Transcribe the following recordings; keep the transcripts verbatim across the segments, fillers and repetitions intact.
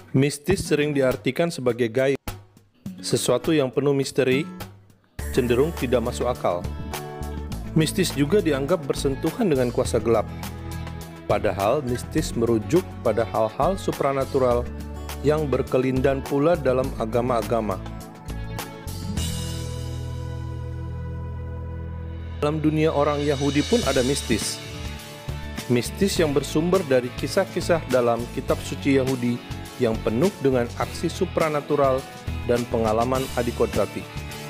Mistis sering diartikan sebagai gaib, sesuatu yang penuh misteri, cenderung tidak masuk akal. Mistis juga dianggap bersentuhan dengan kuasa gelap, padahal mistis merujuk pada hal-hal supranatural yang berkelindan pula dalam agama-agama. Dalam dunia orang Yahudi pun ada mistis. Mistis yang bersumber dari kisah-kisah dalam kitab suci Yahudi yang penuh dengan aksi supranatural dan pengalaman adikodrati.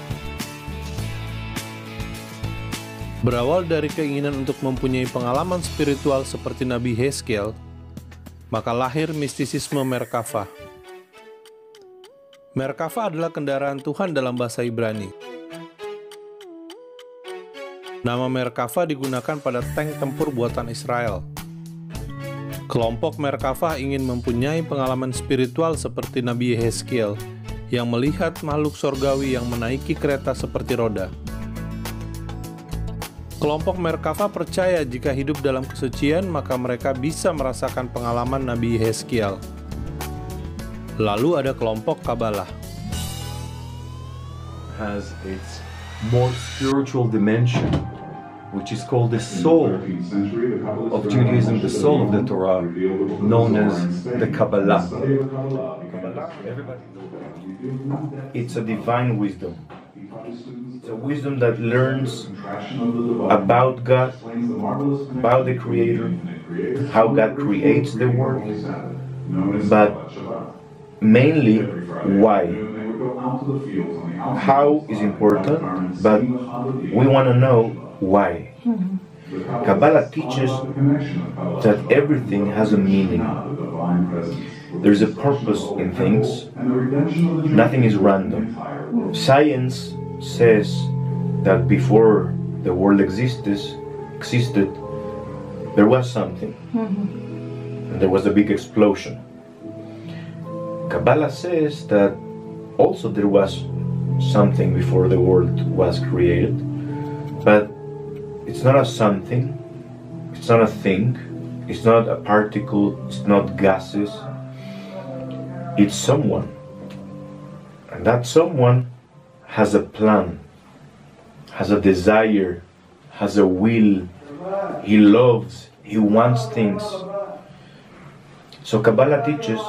Berawal dari keinginan untuk mempunyai pengalaman spiritual seperti Nabi Hezkiel, maka lahir mistisisme Merkava. Merkava adalah kendaraan Tuhan dalam bahasa Ibrani. Nama Merkava digunakan pada tank tempur buatan Israel. Kelompok Merkava ingin mempunyai pengalaman spiritual seperti Nabi Hezkiel yang melihat makhluk sorgawi yang menaiki kereta seperti roda. Kelompok Merkava percaya jika hidup dalam kesucian maka mereka bisa merasakan pengalaman Nabi Hezkiel. Lalu ada kelompok Kabbalah. Has its more spiritual dimension, which is called the soul of Judaism, the soul of the Torah, known as the Kabbalah. It's a divine wisdom. It's a wisdom that learns about God, about the Creator, how God creates the world, but mainly why. How is important, but we want to know why. Kabbalah teaches that everything has a meaning. There's a purpose in things. Nothing is random. Science says that before the world existed, existed, there was something. And there was a big explosion. Kabbalah says that also there was something before the world was created, but it's not a something, it's not a thing, it's not a particle, it's not gases, it's someone. And that someone has a plan, has a desire, has a will, he loves, he wants things. So Kabbalah teaches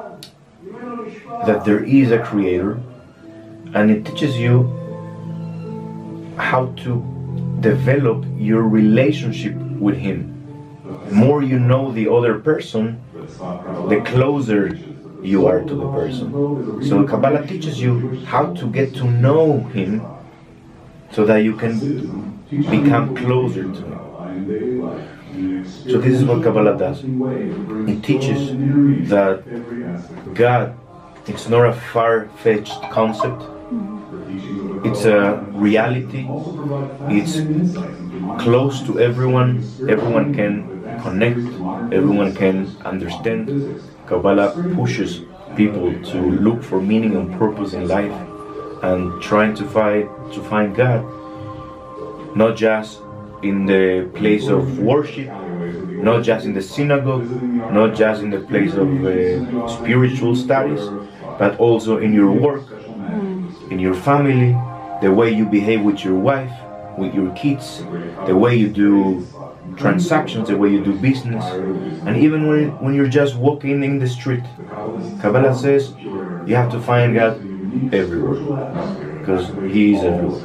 that there is a creator, and it teaches you how to develop your relationship with him. The more you know the other person, the closer you are to the person. So Kabbalah teaches you how to get to know him so that you can become closer to him. So this is what Kabbalah does. It teaches that God, it's not a far-fetched concept. It's a reality. It's close to everyone. Everyone can connect. Everyone can understand. Kabbalah pushes people to look for meaning and purpose in life and trying to find to find God, not just in the place of worship, not just in the synagogue, not just in the place of uh, spiritual studies, but also in your work, in your family, the way you behave with your wife, with your kids, the way you do transactions, the way you do business, and even when, when you're just walking in the street. Kabbalah says you have to find God everywhere, because He is everywhere.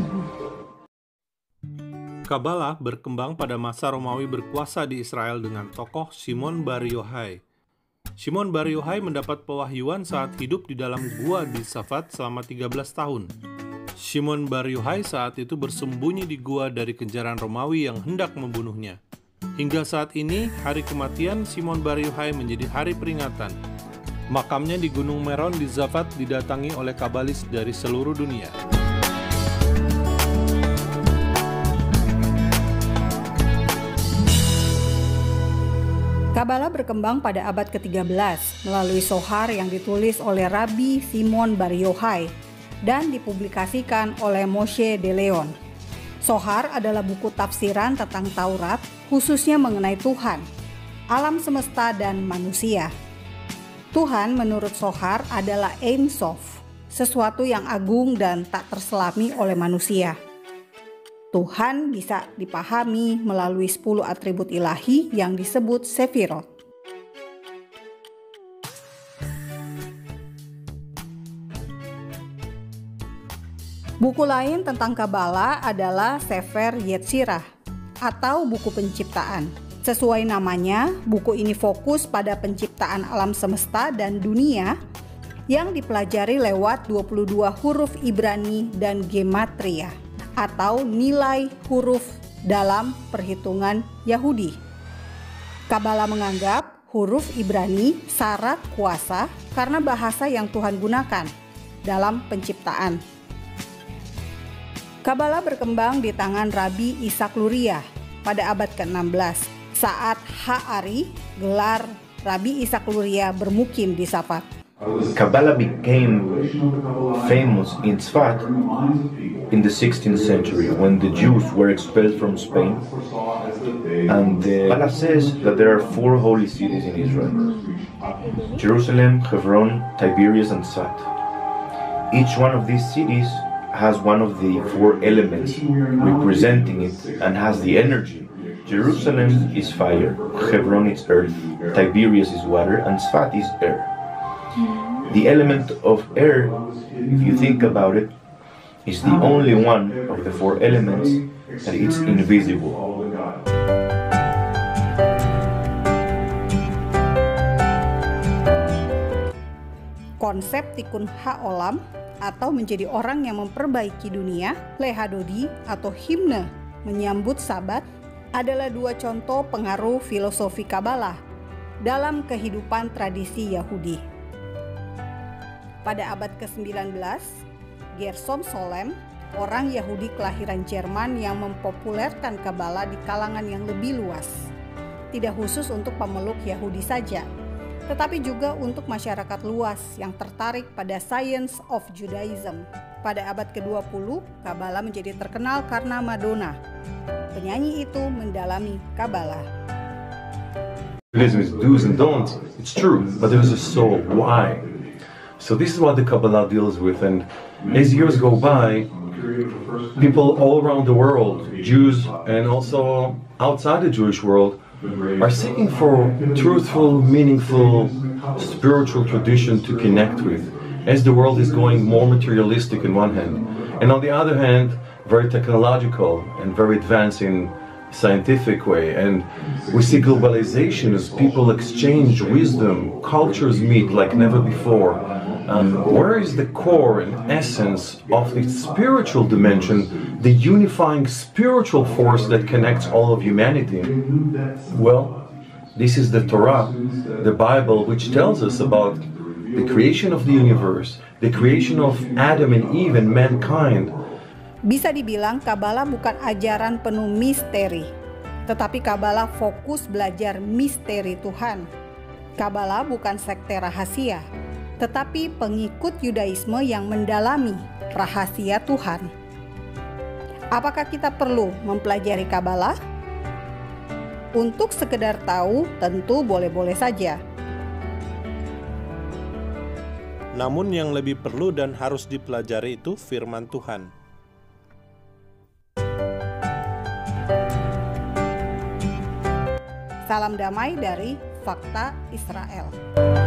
Kabbalah berkembang pada masa Romawi berkuasa di Israel dengan tokoh Shimon Bar Yochai. Shimon Bar Yochai mendapat pewahyuan saat hidup di dalam gua di Safat selama tiga belas tahun. Shimon Bar Yochai saat itu bersembunyi di gua dari kejaran Romawi yang hendak membunuhnya. Hingga saat ini, hari kematian Shimon Bar Yochai menjadi hari peringatan. Makamnya di Gunung Meron di Safat didatangi oleh kabalis dari seluruh dunia. Kabbalah berkembang pada abad ke tiga belas melalui Sohar yang ditulis oleh Rabbi Shimon Bar Yochai dan dipublikasikan oleh Moshe de Leon. Sohar adalah buku tafsiran tentang Taurat, khususnya mengenai Tuhan, alam semesta, dan manusia. Tuhan menurut Zohar adalah Ein Sof, sesuatu yang agung dan tak terselami oleh manusia. Tuhan bisa dipahami melalui sepuluh atribut ilahi yang disebut Sefirot. Buku lain tentang Kabbalah adalah Sefer Yetzirah atau buku penciptaan. Sesuai namanya, buku ini fokus pada penciptaan alam semesta dan dunia yang dipelajari lewat dua puluh dua huruf Ibrani dan gematria atau nilai huruf dalam perhitungan Yahudi. Kabbalah menganggap huruf Ibrani syarat kuasa karena bahasa yang Tuhan gunakan dalam penciptaan. Kabbalah berkembang di tangan Rabbi Ishak Luria pada abad ke enam belas saat Ha'ari, gelar Rabbi Ishak Luria, bermukim di Safat. Kabbalah became famous in Tzfat in the sixteenth century when the Jews were expelled from Spain. And the Kabbalah says that there are four holy cities in Israel: Jerusalem, Hebron, Tiberias, and Tzfat. Each one of these cities has one of the four elements representing it and has the energy. Jerusalem is fire, Hebron is earth, Tiberias is water, and Tzfat is air. The element of air, if you think about it, is the only one of the four elements that is invisible. Konsep Tikkun Ha'olam atau menjadi orang yang memperbaiki dunia, Lehadodi atau himne menyambut Sabat, adalah dua contoh pengaruh filosofi Kabbalah dalam kehidupan tradisi Yahudi. Pada abad ke sembilan belas, Gershom Scholem, orang Yahudi kelahiran Jerman yang mempopulerkan Kabbalah di kalangan yang lebih luas. Tidak khusus untuk pemeluk Yahudi saja, tetapi juga untuk masyarakat luas yang tertarik pada Science of Judaism. Pada abad ke dua puluh, Kabbalah menjadi terkenal karena Madonna. Penyanyi itu mendalami Kabbalah. Judaism is do's and don'ts. It's true, but there is a soul. Why? So this is what the Kabbalah deals with, and as years go by, people all around the world, Jews and also outside the Jewish world, are seeking for truthful, meaningful, spiritual tradition to connect with, as the world is going more materialistic on one hand, and on the other hand, very technological and very advanced in scientific way. And we see globalization as people exchange wisdom, cultures meet like never before. Um, where is the core and essence of the spiritual dimension, the unifying spiritual force that connects all of humanity? Well, this is the Torah, the Bible, which tells us about the creation of the universe, the creation of Adam and Eve and mankind. Bisa dibilang Kabbalah bukan ajaran penuh misteri, tetapi Kabbalah fokus belajar misteri Tuhan. Kabbalah bukan sekte rahasia, tetapi pengikut Yudaisme yang mendalami rahasia Tuhan. Apakah kita perlu mempelajari Kabbalah? Untuk sekedar tahu, tentu boleh-boleh saja. Namun yang lebih perlu dan harus dipelajari itu firman Tuhan. Salam damai dari Fakta Israel.